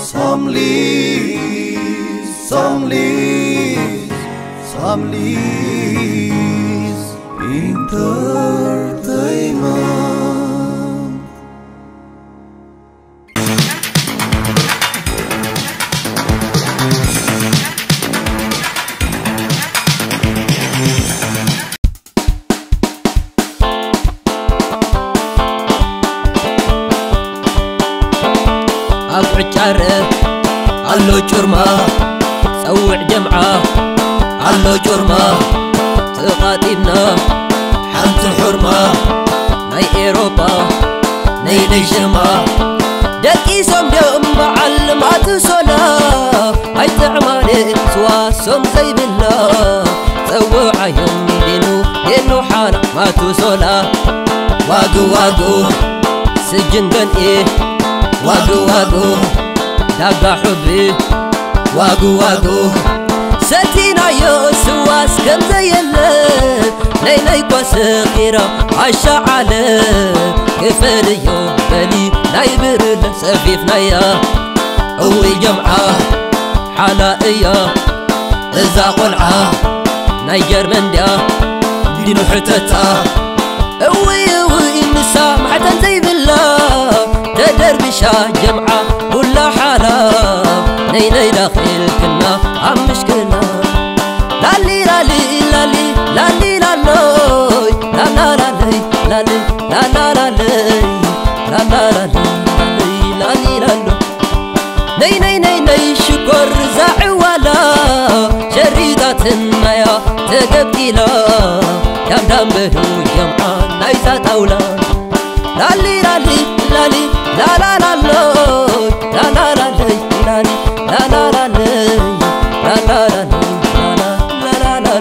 Some leaves, some leaves, some leaves entertainment. عرف علو جرما سوع جمعة علو جرما تقاتلنا حمت الحرمة ناي إيروبا ناي نجمة دكي سوم دم بعلمات صلا هاي تعمالي سوا سوم زي بالله سوع يوم دينو حالا ما توصلا واقو واقو سجن قن إيه واقو واقو داقا حبي واقو واقو ستينا يوسواس كم زي الليل ليلي قصيرة عشا على كفر يوم بلي لاي برد سفيفنا يا قوي جمعة حلائية إذا قلعة نيجر من ديا دينو حتتا قوي نسا محتن زي بالله تدر بشا جمعة كل حالة نيني داخل كنا عم مشكلة لالي لالي لالي لالي لالوي لالا لالي لالي لالا لالي لالا لالي لالي لالو ني ني ني ني شكر زاعي ولا شريدات النايا تقبيلا دام دام بدو جمعة نايسا طاولا لالي لالي لالي لا لا لا لا لا لا لا لا لا لا لا لا لا لا لا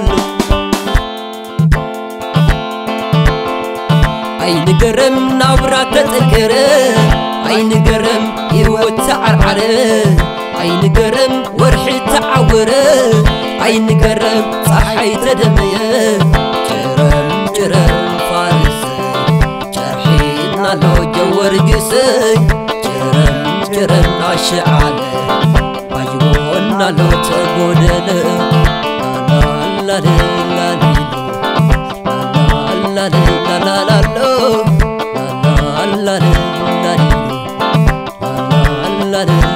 عين قرم نبرة تذكره عين قرم يروت عرعره عين قرم ورحي تعوره عين قرم صحي تدميه جرم جرم فارس جرحينا لو جور قسي جرم جرم ناشعاله عجبونا لو تقولله لا لا لا لا لا لا لا لا لا لا لا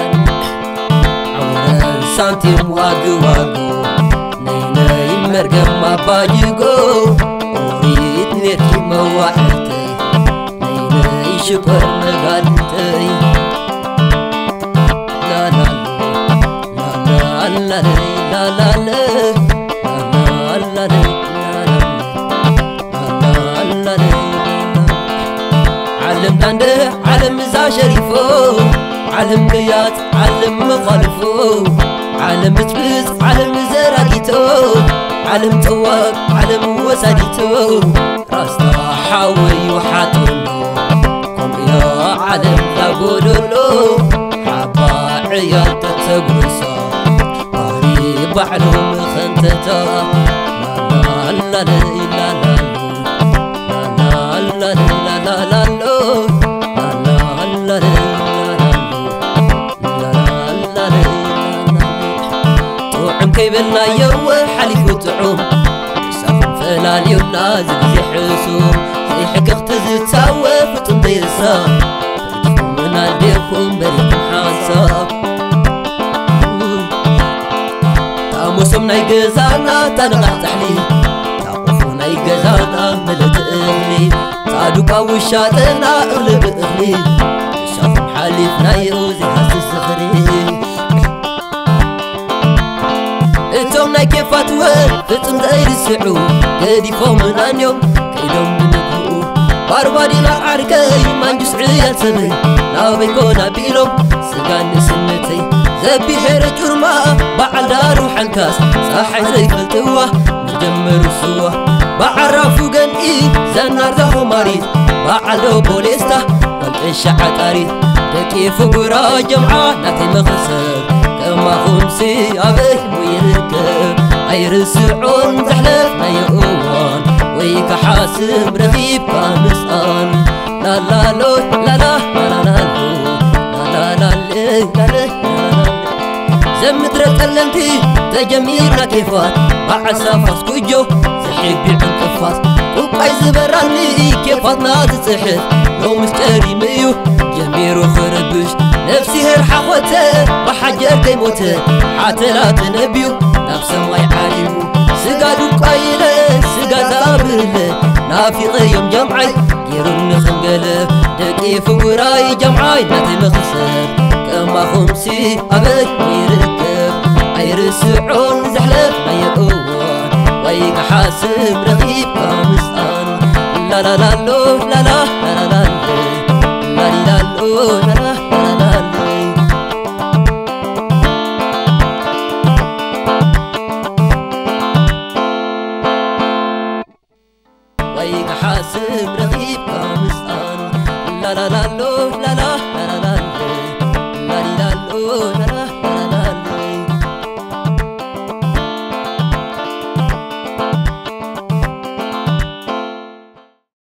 عوران سانتيم واقو واقو نيني مرقم ما باجيقو وريد نيركي مواحدتي نيني شكر مقالتي لا لا لا لا لا لا لا لا لا لا علم دانده علم زا شريفو علم قيات علم مخالفو علم تبز علم زراقيتو علم طواق علم وساديتو راستا حاوي وحاتولو قم يا علم تقولولو حبا عيال تتقرصا باري بعلوم خنتتا لا لا لا لا لا لا لا لا لا كيبلنا يو حليف وطعوم ساقم فلالي ونازل زي حسوم زي حق اختزي تساوي فتنضير سام فرجكم من عنديكم بريكم حاساب تاموسمنا يقزانا تنقع تحلي تاقفونا يقزانا ملت اهلي تادوكا وشاتنا اغلب اهلي تشافم حليفنا يوزي حسس خريب تومنا كيفات وين فتم داير السعو كديفو من انيوم كيدوم بنقو باربادي لعركي مانجس عيال سبي لا بيكونا بيلوم سقان سنتي زبي حير جرما بعد دارو حنكاس صاحي زي فلتوه نجمر السوا بعرفو قنئي زنار ذهو مريض بعدو بوليستا والقشع عطاريد دكيفو قرا جمعة ناتي مخسر كما خمسي أبيه ويركب عيرسعون زحلف ما يقوان ويك حاسب رغيب كامسان لا لا لو لا لا لا لا لا لا لا لا زمترك ألمتي تجميرنا كيفات بعسافاس كجو زحيق بعنقفاس وقاي زبراني كيفاتنا تتحف لو مشتري ميو جميرو خربش نفسي هر حخوته وحجر كيموته عاتلات نبيو نفس ما يعالمو سقادو قايله سقاد زابله نافق يوم جمعي يرون خنقله دقي فوراي جمعي ناتي مخسر كما خمسي أبك يركب عيرسعون زحلف ما يقوان ويك حاسب رغيب كامسان لا لا لا لو لا لا لا لا لا لا لو لا لا لا لا ويك حاسب رغيب كامسان لا لا لا لو لا لا